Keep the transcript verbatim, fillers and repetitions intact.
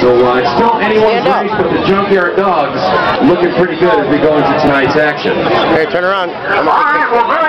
So uh, it's still anyone's race, but the Junkyard Dogs looking pretty good as we go into tonight's action. Hey, turn around.